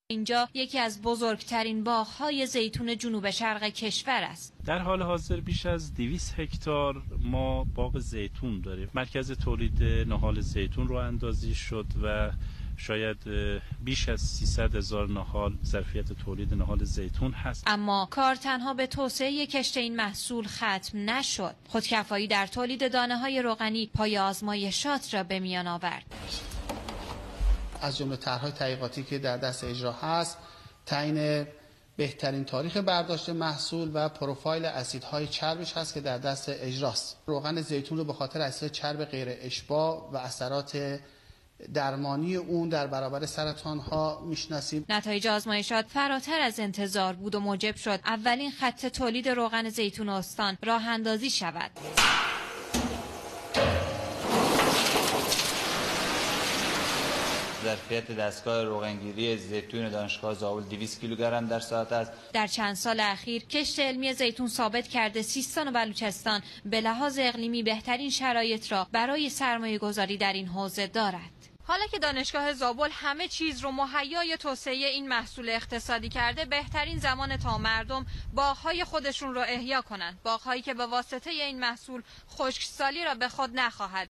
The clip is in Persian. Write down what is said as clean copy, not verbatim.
اینجا یکی از بزرگترین باغ‌های زیتون جنوب شرق کشور است. در حال حاضر بیش از 200 هکتار ما باغ زیتون داریم. مرکز تولید نهال زیتون رو اندازی شد و شاید بیش از 300,000 نهال ظرفیت تولید نهال زیتون هست. اما کار تنها به توسعه کشت این محصول ختم نشد. خودکفایی در تولید دانه‌های روغنی پای آزمایشات را به میان آورد. از جمله طرح‌های تحقیقاتی که در دست اجرا هست، تعیین بهترین تاریخ برداشت محصول و پروفایل اسیدهای چربش هست که در دست اجراست. روغن زیتون رو به خاطر اسید چرب غیر اشباع و اثرات درمانی اون در برابر سرطان‌ها میشناسیم. نتایج آزمایشات فراتر از انتظار بود و موجب شد اولین خط تولید روغن زیتون استان راه اندازی شود. ظرفیت دستگاه روغنگیری زیتون دانشگاه زابل 200 کیلوگرم در ساعت است. در چند سال اخیر کشت علمی زیتون ثابت کرده سیستان و بلوچستان به لحاظ اقلیمی بهترین شرایط را برای سرمایه گذاری در این حوزه دارد. حالا که دانشگاه زابل همه چیز رو مهیای توسعه این محصول اقتصادی کرده، بهترین زمان تا مردم باغ‌های خودشون رو احیا کنند. باغ‌هایی که به واسطه این محصول خشکسالی را به خود نخواهد